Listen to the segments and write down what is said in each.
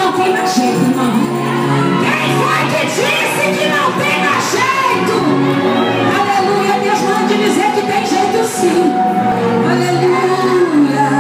não tem mais jeito, irmão? Quem foi que disse que não tem mais jeito? Aleluia, Deus manda dizer que tem jeito sim. Aleluia.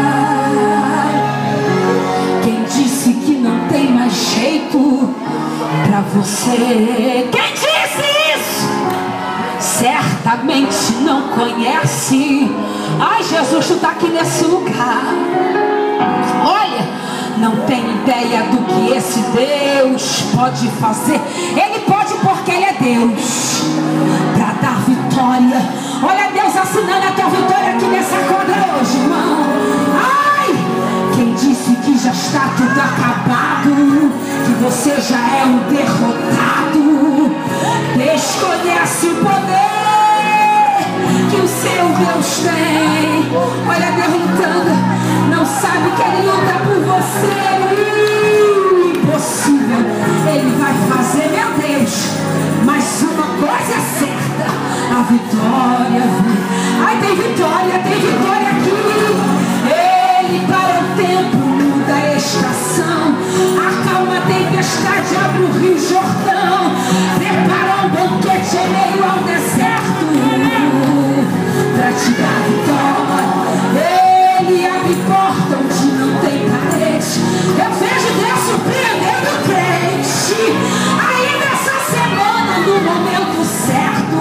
Quem disse que não tem mais jeito pra você? Quem disse isso? Certamente não conhece. Ai, Jesus, tu está aqui nesse lugar. Olha, não tem ideia do que esse Deus pode fazer. Ele pode porque Ele é Deus, para dar vitória. Olha Deus assinando a tua vitória aqui nessa quadra hoje, irmão. Ai, quem disse que já está tudo acabado, que você já é um derrotado, desconhece o poder que o seu Deus tem. Olha Deus lutando, não sabe que Ele luta por você. Impossível Ele vai fazer, meu Deus. Mas uma coisa é certa, a vitória vem. Ai, tem vitória aqui. Ele para o tempo, muda a estação, acalma a tempestade, abre o rio Jordão, prepara um banquete em meio ao deserto pra te dar vitória. Ele abre porta onde não tem parede. Eu vejo Deus surpreendendo o crente aí nessa semana, no momento certo.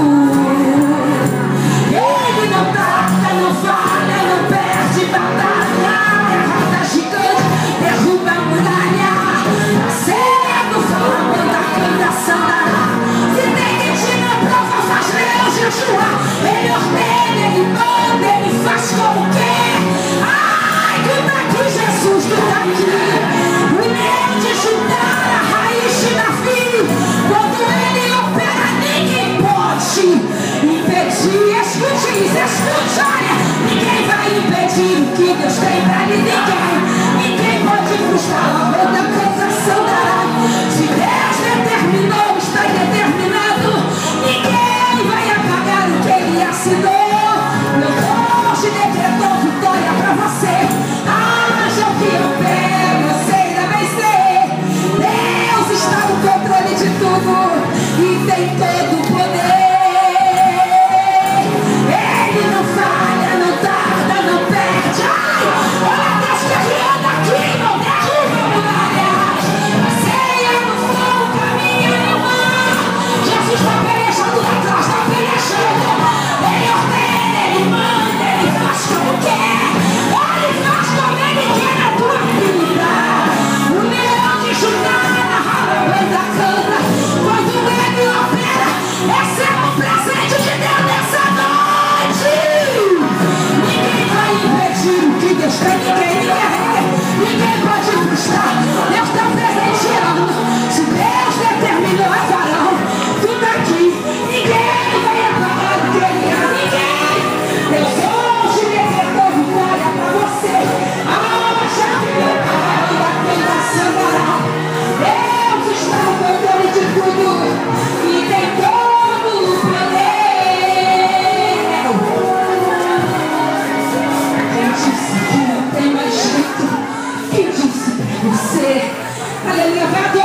Ele não tarda, não falha, não perde batalha, derrota gigante, derruba a muralha, cedo fogo da cantação dará. Se tem que te na prova, faz leão jejuar. Ele ordena, Ele manda, Ele faz como quer. Ai, tu tá aqui, Jesus, tu tá aqui. O leão de Judá, a raiz de Davi, quando Ele opera, ninguém pode impedir. Escute isso, escute, olha. Ninguém vai impedir o que Deus tem pra lhe. Ninguém pode frustrar a obra da cantação dará. Se Deus determinou, está determinado. Ninguém vai apagar o que Ele assinou. Meu Deus decretou vitória pra você. Haja o que eu pego, você irá vencer. Deus está no controle de tudo e tem todo o poder. Ele não falha, não tarda, não perde. Ai, olha Deus guerreando aqui, não derruba a muralha. Ceia no fogo, caminho no mar. Jesus está pelejando lá atrás, está pelejando. Ele ordena, Ele manda, Ele faz como quer. Ele faz como Ele quer na tua vida. O leão de Judá narra a banda canta. Quando Ele opera, esse é o presente de Deus nessa noite. Ninguém vai impedir o que Deus tem, ninguém pode frustrar. Deus está presenteando. Se Deus determinou, é farão. Tu tá aqui, ninguém vai apagar o que Ele é, ninguém. Deus hoje decretou vitória pra você. Haja o da cantação dará. Deus está no controle de tudo e tem todo o poder. Quem disse que não tem mais jeito? Quem disse pra você? Aleluia, vai adorar.